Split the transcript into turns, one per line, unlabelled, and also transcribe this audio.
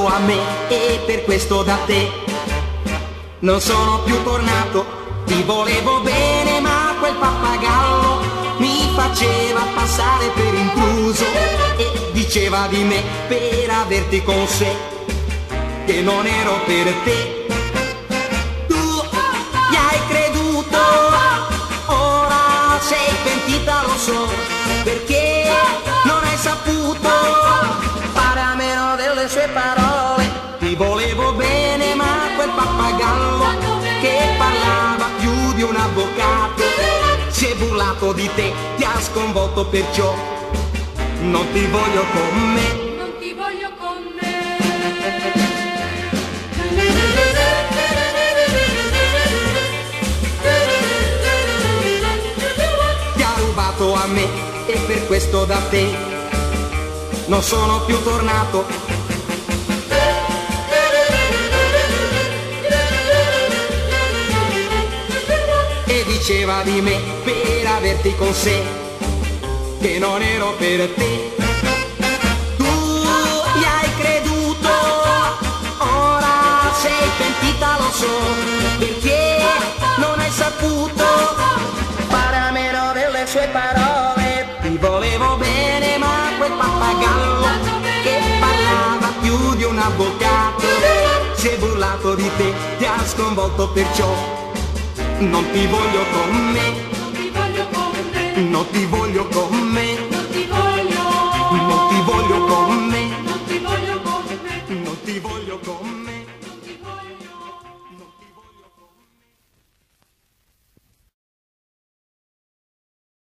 rubato a me e per questo da te non sono più tornato. Ti volevo bene ma quel pappagallo mi faceva passare per intruso e diceva di me per averti con sé che non ero per te. Tu gli hai creduto, ora sei pentita lo so, perché non hai saputo fare a meno delle sue parole. Ti volevo bene ma quel pappagallo che parlava più di un avvocato si è burlato di te, ti ha sconvolto, perciò non ti voglio con me.
Non ti voglio con me.
Ti ha rubato a me e per questo da te non sono più tornato. Diceva di me per averti con sé che non ero per te. Tu gli hai creduto, ora sei pentita lo so, perché non hai saputo fare a meno delle sue parole. Ti volevo bene ma quel pappagallo che parlava più di un avvocato si è burlato di te, ti ha sconvolto, perciò non ti voglio con me,
Non ti voglio con me.
non ti voglio con me.